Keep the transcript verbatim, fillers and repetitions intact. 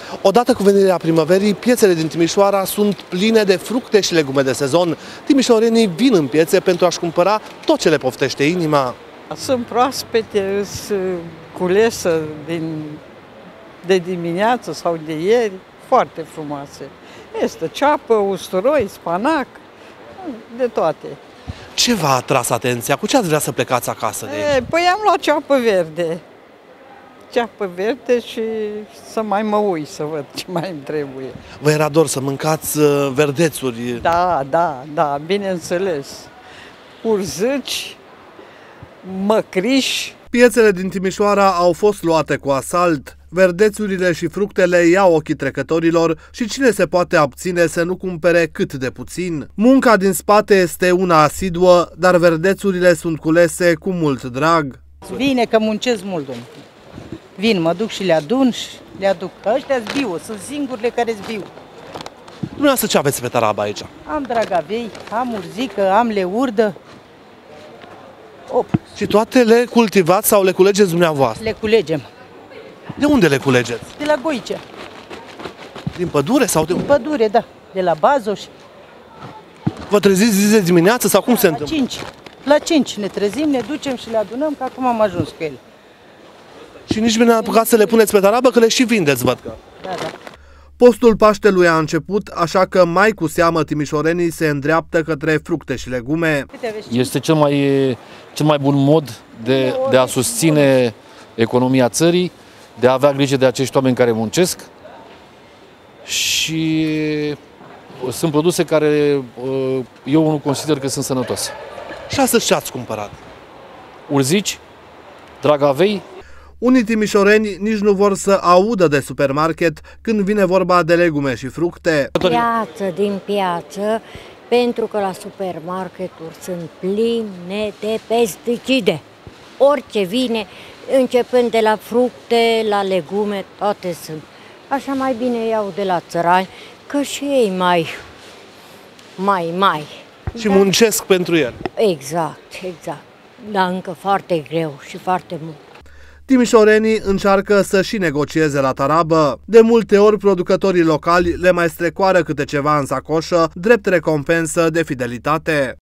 Odată cu venirea primăverii, piețele din Timișoara sunt pline de fructe și legume de sezon. Timișorenii vin în piețe pentru a-și cumpăra tot ce le poftește inima. Sunt proaspete, sunt culesă din, de dimineață sau de ieri, foarte frumoase. Este ceapă, usturoi, spanac, de toate. Ce v-a atras atenția? Cu ce ați vrea să plecați acasă de aici? E, păi am luat ceapă verde. Ceapă verde și să mai mă ui să văd ce mai îmi trebuie. Vă era dor să mâncați verdețuri? Da, da, da, bineînțeles. Urzici, măcriși. Piețele din Timișoara au fost luate cu asalt. Verdețurile și fructele iau ochii trecătorilor și cine se poate abține să nu cumpere cât de puțin. Munca din spate este una asiduă, dar verdețurile sunt culese cu mult drag. Vine că muncesc mult, domnule. Vin, mă duc și le adun și le aduc. Ăștia-s bio, sunt singurele care-s bio. Dumneavoastră ce aveți pe tarabă aici? Am dragavei, am urzică, am leurdă. Op. Și toate le cultivați sau le culegeți dumneavoastră? Le culegem. De unde le culegeți? De la Goicea. Din pădure sau de Din unde? pădure, da. De la Bazoș. Vă treziți zi de dimineață sau cum Da, se la întâmplă? cinci. La cinci ne trezim, ne ducem și le adunăm, că acum am ajuns cu ele. Și nici bine apucați să le puneți pe tarabă, că le și vindeți, văd că. Da, da. Postul Paștelui a început, așa că mai cu seamă timișorenii se îndreaptă către fructe și legume. Este cel mai, cel mai bun mod de, de a susține economia țării, de a avea grijă de acești oameni care muncesc și sunt produse care eu nu consider că sunt sănătoase. Și astăzi ce ați cumpărat? Urzici, dragavei. Unii timișoreni nici nu vor să audă de supermarket când vine vorba de legume și fructe. Piață din piață, pentru că la supermarketuri sunt pline de pesticide. Orice vine, începând de la fructe, la legume, toate sunt. Așa mai bine iau de la țărani, că și ei mai, mai, mai. Și muncesc pentru el. Exact, exact. Dar încă foarte greu și foarte mult. Timișorenii încearcă să și negocieze la tarabă. De multe ori, producătorii locali le mai strecoară câte ceva în sacoșă, drept recompensă de fidelitate.